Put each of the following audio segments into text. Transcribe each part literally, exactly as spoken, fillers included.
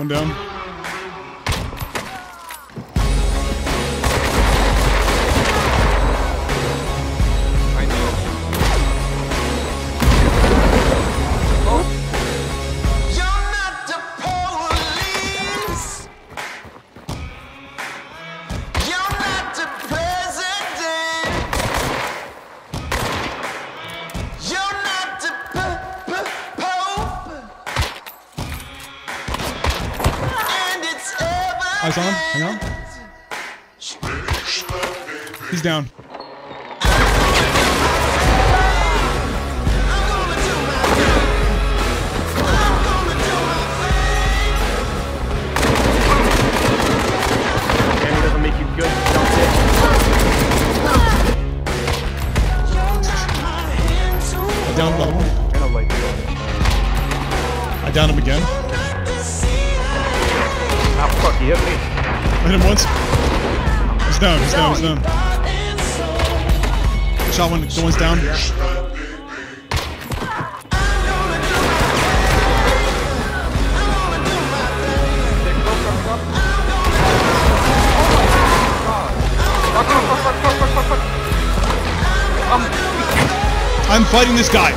One down. I know. You're not the police. You're not the president. You're not the p- p- pope. And it's ever. Eyes on him. Hang on. He's down. Damn, it doesn't make you good. Don't it? I downed another one. Kind of like I downed him again. ah fuck, he hit me. I hit him once. He's down. He's down. He's down. Shot one. The one's down. I'm fighting this guy.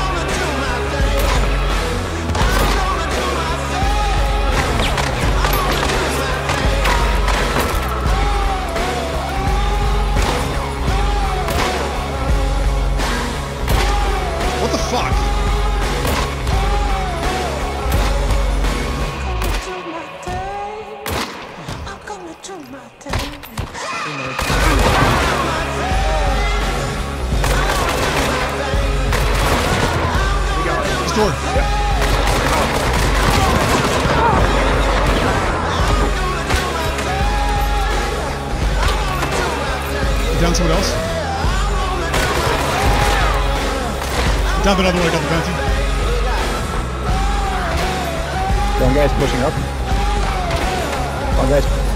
What the fuck? Store. Down someone else? Down the other one, I got the bounty. One guy's pushing up. One guy's